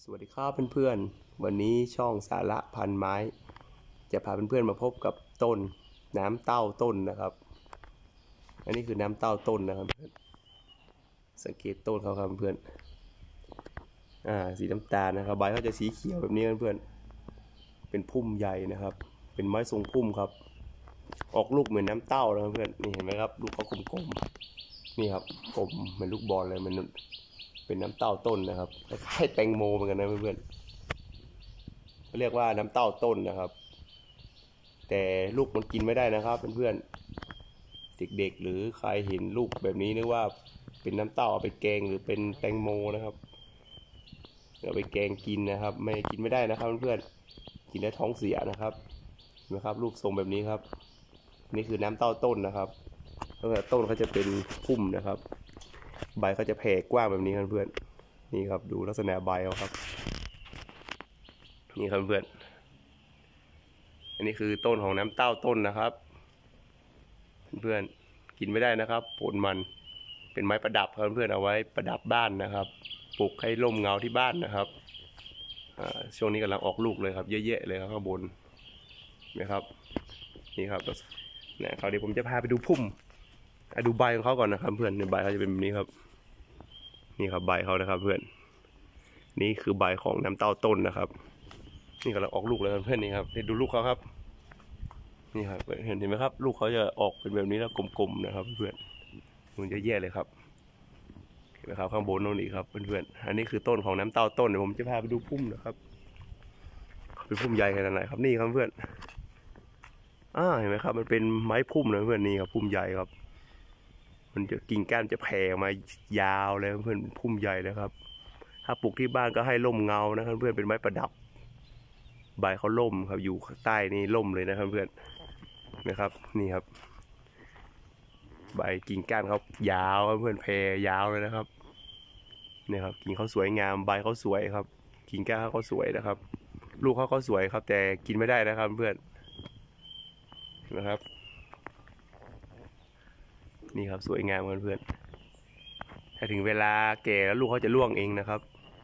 สวัสดีครับเพื่อนๆวันนี้ช่องสาระพันไม้จะพาเพื่อนๆมาพบกับต้นน้ำเต้าต้นนะครับอันนี้คือน้ำเต้าต้นนะครับสังเกตต้นเขาครับเพื่อนสีน้ำตาลนะครับใบเขาจะสีเขียวแบบนี้เพื่อนๆเป็นพุ่มใหญ่นะครับเป็นไม้ทรงพุ่มครับออกลูกเหมือนน้ำเต้านะเพื่อนนี่เห็นไหมครับลูกเขากลมๆนี่ครับกลมเหมือนลูกบอลเลยมันเป็นน้ำเต้าต้นนะครับคล้ายแตงโมเหมือนกันนะเพื่อนๆเขาเรียกว่าน้ำเต้าต้นนะครับแต่ลูกมันกินไม่ได้นะครับเพื่อนๆเด็กๆหรือใครเห็นลูกแบบนี้นึกว่าเป็นน้ำเต้าเอาไปแกงหรือเป็นแตงโมนะครับเอาไปแกงกินนะครับไม่กินไม่ได้นะครับเพื่อนๆกินแล้วท้องเสียนะครับนะครับรูปทรงแบบนี้ครับนี่คือน้ำเต้าต้นนะครับแล้วต้นเขาจะเป็นพุ่มนะครับใบเขาจะแผ่กว้างแบบนี้ครับเพื่อนนี่ครับดูลักษณะใบเขาครับนี่ครับเพื่อนอันนี้คือต้นของน้ำเต้าต้นนะครับเพื่อนกินไม่ได้นะครับผลมันเป็นไม้ประดับครับเพื่อนเอาไว้ประดับบ้านนะครับปลูกให้ร่มเงาที่บ้านนะครับช่วงนี้กำลังออกลูกเลยครับเยอะๆเลยครับข้างบนนะครับนี่ครับเนี่ยเขาเดี๋ยวผมจะพาไปดูพุ่มดูใบของเขาก่อนนะครับเพื่อนใบเขาจะเป็นแบบนี้ครับนี่ครับใบเขานะครับเพื่อนนี่คือใบของน้ำเต้าต้นนะครับนี่กำลังออกลูกเลยเพื่อนนี่ครับดูลูกเขาครับนี่ครับเห็นไหมครับลูกเขาจะออกเป็นแบบนี้แล้วกลมๆนะครับเพื่อนมันจะแย่เลยครับเห็นไหมครับข้างบนโน่นอีกครับเพื่อนๆอันนี้คือต้นของน้ำเต้าต้นเดี๋ยวผมจะพาไปดูพุ่มนะครับเป็นพุ่มใหญ่ขนาดไหนครับนี่ครับเพื่อนเห็นไหมครับมันเป็นไม้พุ่มนะเพื่อนนี่ครับพุ่มใหญ่ครับมันจะกิ่งก้านจะแผ่มายาวเลยเพื่อนพุ่มใหญ่เลยครับถ้าปลูกที่บ้านก็ให้ร่มเงานะครับเพื่อนเป็นไม้ประดับใบเขาล่มครับอยู่ใต้นี่ล่มเลยนะครับเพื่อนนะครับนี่ครับใบกิ่งก้านเขายาวครับเพื่อนแผ่ยาวเลยนะครับนี่ครับกิ่งเขาสวยงามใบเขาสวยครับกิ่งก้านเขาสวยนะครับลูกเขาสวยครับแต่กินไม่ได้นะครับเพื่อนนะครับนี่ครับสวยงามเพื่อนถ้าถึงเวลาแก่แล้วลูกเขาจะร่วงเองนะครับ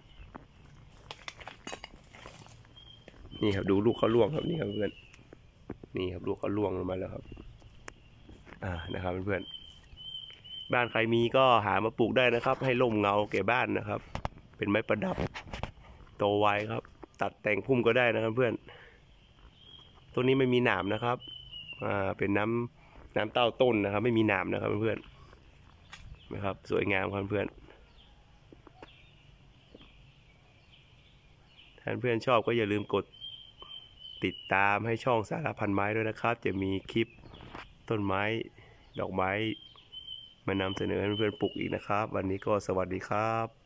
นี่ครับดูลูกเขาร่วงครับนี่ครับเพื่อนนี่ครับลูกเขาร่วงลงมาแล้วครับนะครับเพื่อนบ้านใครมีก็หามาปลูกได้นะครับให้ร่มเงาแก่บ้านนะครับเป็นไม้ประดับโตไวครับตัดแต่งพุ่มก็ได้นะครับเพื่อนต้นนี้ไม่มีหนามนะครับเป็นน้ำเต้าต้นนะครับไม่มีหนามนะครับเพื่อนนะครับสวยงามครับเพื่อนถ้าเพื่อนชอบก็อย่าลืมกดติดตามให้ช่องสารพันไม้ด้วยนะครับจะมีคลิปต้นไม้ดอกไม้มานำเสนอให้เพื่อนปลูกอีกนะครับวันนี้ก็สวัสดีครับ